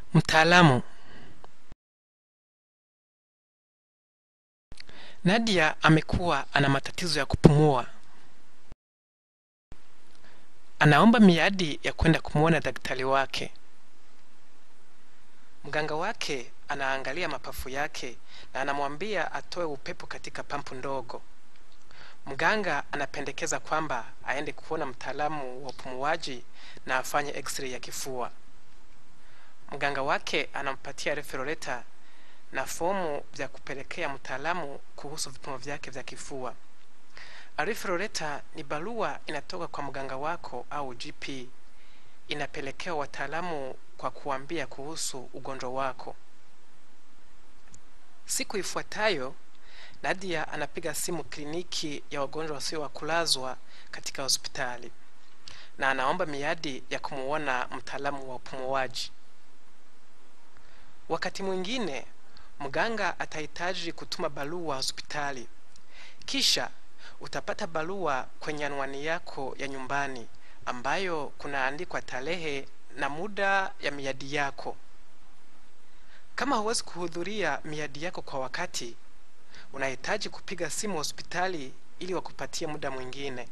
Mtaalamu. Nadia amekuwa ana matatizo ya kupumua. Anaomba miadi ya kwenda kumuona daktari wake. Mganga wake anaangalia mapafu yake na anamwambia atoe upepo katika pampu ndogo. Mganga anapendekeza kwamba aende kuona mtaalamu wa upumuaji na afanye x-ray ya kifua. Mganga wake anampatia referral letter na fomu vya kupelekea mtaalamu kuhusu vipimo vyake vya kifua. Referral letter ni barua inatoka kwa mganga wako au GP, inapelekea wataalamu kwa kuambia kuhusu ugonjwa wako. Siku ifuatayo, Nadia anapiga simu kliniki ya wagonjwa wasio wa kulazwa katika hospitali na anaomba miadi ya kumuona mtaalamu wa upumuaji. Wakati mwingine, mganga atahitaji kutuma barua hospitali. Kisha utapata barua kwenye anwani yako ya nyumbani ambayo kunaandikwa tarehe na muda ya miadi yako. Kama huwezi kuhudhuria miadi yako kwa wakati, unahitaji kupiga simu hospitali ili wakupatie muda mwingine.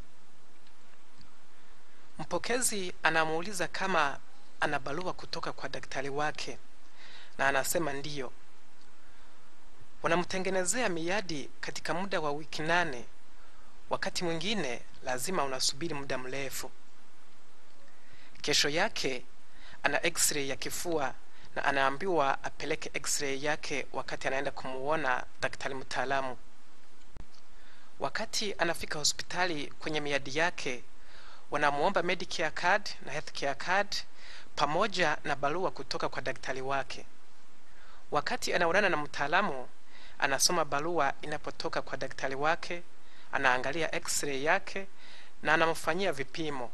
Mpokezi anamuuliza kama ana barua kutoka kwa daktari wake na anasema ndiyo. Wanamtengenezea miadi katika muda wa wiki 8. Wakati mwingine lazima unasubiri muda mrefu. Kesho yake ana x-ray ya kifua na anaambiwa apeleke x-ray yake wakati anaenda kumuona daktari mtaalamu. Wakati anafika hospitali kwenye miadi yake, wanamuomba Medicare card na Healthcare card pamoja na barua kutoka kwa daktari wake. Wakati anaonana na mtaalamu, anasoma barua inapotoka kwa daktari wake, anaangalia x-ray yake na anamfanyia vipimo.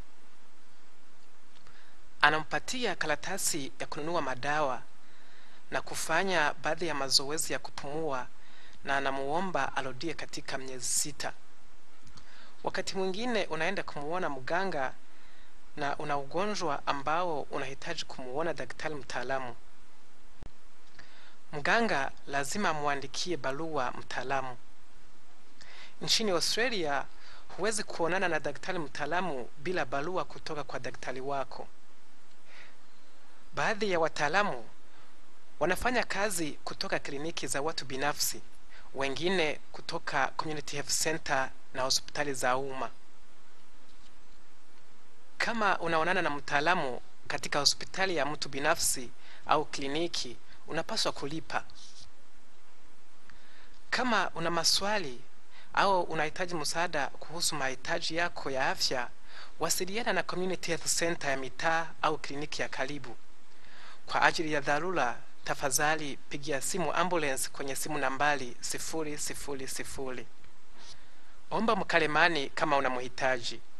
Anampatia karatasi ya kununua madawa na kufanya baadhi ya mazoezi ya kupumua na anamuomba arudie katika miezi 6. Wakati mwingine unaenda kumuona mganga na una ugonjwa ambao unahitaji kumuona daktari mtaalamu. Mganga lazima muandikie barua mtaalamu. Nchini Australia, huwezi kuonana na daktari mtaalamu bila barua kutoka kwa daktari wako. Baadhi ya wataalamu wanafanya kazi kutoka kliniki za watu binafsi, wengine kutoka community health center na hospitali za umma. Kama unaonana na mtaalamu katika hospitali ya mtu binafsi au kliniki, unapaswa kulipa. Kama una maswali au unahitaji msaada kuhusu mahitaji yako ya afya, wasiliana na community health center ya mitaa au kliniki ya karibu. Kwa ajili ya dharura, tafadhali pigia simu ambulance kwenye simu nambari 000. Omba mkalemani kama unamhitaji.